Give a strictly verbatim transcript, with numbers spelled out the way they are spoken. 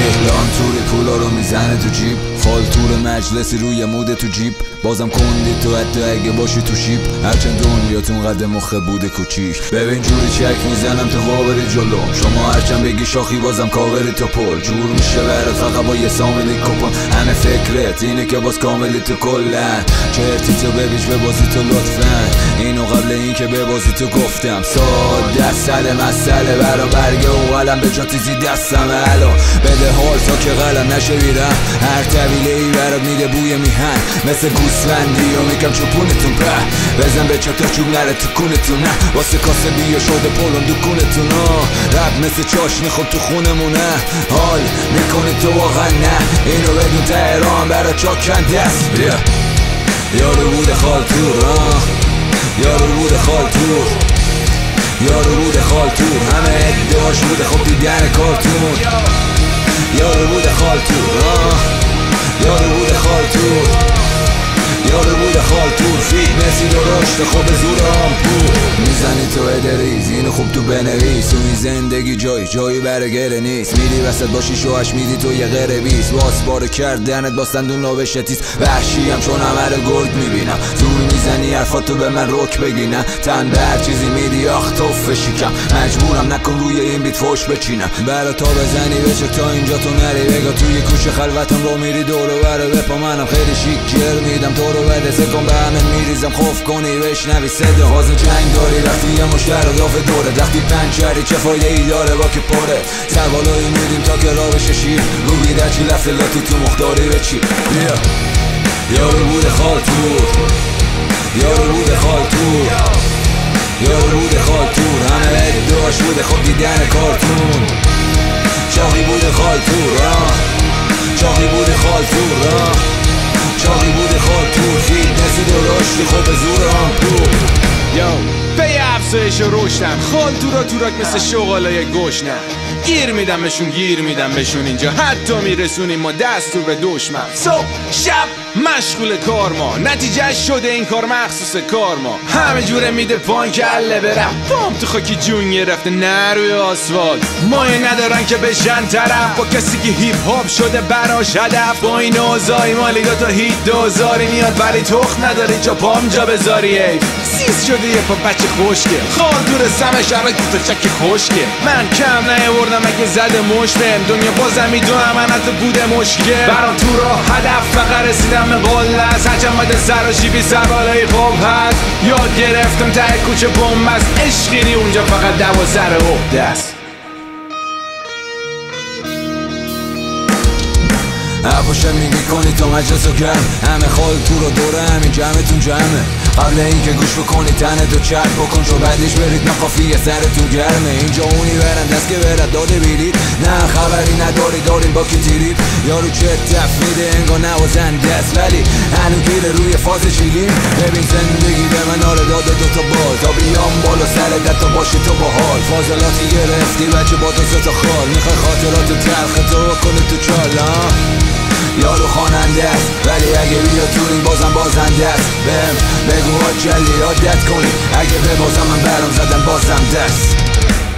لان توری پولا رو میزنه تو جیب، خالتور مجلسی روی موده تو جیب، بازم کندی تو حتی اگه باشی تو شیب، هرچند دنیاتون قد مخه بوده کوچیک. ببین جوری چک میزنم تو قابلی جلو، شما هرچند بگی شاخی بازم کاوری تا پل، جور میشه برات فقط با یه ساملی کپون، همه فکرت اینه که باز کاملی تو کلن، چرتی تو ببیش به بازی تو لطفا، اینو قبل این که به بازی تو گفتم، ساده سل مسئله برا برگه و قلم به جا تیزی دستم الان، بده حال تا که قلم نشه بیرم، هر طویله ای برات میده بوی میهن، مثل گوسفندی و میکم چوپونتون په، بزن به چطور چوب نره تو کونتون، نه واسه کاسه بیا شده پولون دکونتون، رب مثل چاشنی خود تو خونمونه، حال میکنی تو واقعا نه، اینو بدون تهران برا چاکن دست بیا، یارو بوده خالتور، یارو بوده خالتور، یارو بوده خالتور، همه ادعاش بوده خب دیدن کارتون، یارو بوده خالتور، یارو بوده خالتور، یارو بوده خالتور، فیتنسی درشت خوب زور آمپور، میزنی تو ادریز اینو خوب تو بنویس، توی زندگی جایی جایی برای گره نیست، میری وسط باشی شوهش میدی تو یه غره بیست، واس باره کردنت باستندون نابشه تیست، وحشیم چون عمل گرد میبینم، زور میزنی حرفاتو به من رک بگینم، تن به هر چیزی میدی آخ توف شکم، مجبورم نکن روی این بیت فوش بچینم، برا تا بزنی بچک تا اینجا تو نری، بگا توی کوچه خلوتم رو میری دورو بره بپا، منم خیلی شیک جر میدم تو رو بده سکن به همه میریزم خوف کنی بشنوی صدا، باز جنگ داری رفتی یه مشتر اضافه دوره، وقتی پنچری چه فایده ای داره با که پره، سربالایی میدیم تا که را بشه شیر، رو بیده چی لفت لاتی تو مختاری به چی، بیا یارو بوده خالتور، یارو بوده خالتور، یارو بوده خالتور، همه ادعاش بوده خب دیدن کارتون، چاقی بوده خالتور، چاقی بوده خالتور، چاقی بوده خالتور، فیتنسی درشتی خوب زور آمپور، یو پی افزایش و رشدن، خالتورا تورک مثل شغالای گشنن، گیر میدم بهشون گیر میدم بهشون اینجا، حتی میرسونیم ما دستور به دشمن، صبح شب مشغول کار ما، نتیجه شده این کار مخصوص کار ما، همه جوره میده پایین که اله برم، پام تو خاکی جون گرفته نه روی آسفالت، مایه ندارن که بشن طرف، با کسی که هیپ هاپ شده براش هدف، با این اوضاعی مالی دو تا هیت دوزاری میاد ولی تخم نداری جا پام جا بذاری، ای سیز شده یه پا بچه خوشگه، خالتور سم شبه تو تا چک خوشگه، من کم نیاوردم اگه زده مشتم، دنیا بازم میدونم من حتی بوده مشکل، برام تو راه هدف فقط رسیدم به قله است، هرچند باید سر و شیبی سربالای خوب هست، یاد گرفتم ته کوچه بوم است، عشقیری اونجا فقط دوازده عهده است. عباشه میگی کنی تا مجلس و گرم، همه خالتور رو دوره همین جمعتون جمعه، قبل این که گوش بکنی تنه تو چک بکن چو بعدش برید نخوافی یه سرتون گرمه، اینجا اونی برن دست که برد داده بیرید، نه خبری نداری داریم با کی تیرید، یارو چه تفریده انگار نوازنده است ولی هنو گیره روی فاز شیلیم، ببین زندگی به من آره داده دوتا بال، تا بیام بالا سرت تا باشی تو باحال، فاضلاتی گرفتی بچه با تو ستا خال، میخوای خاطراتو تلخ تو کنی تو چالا، یارو خواننده است ولی اگه بیا تو این بازم بازنده است، بهم بگو ها جلی عادت کنی، اگه به بازم من برام زدم بازم دست.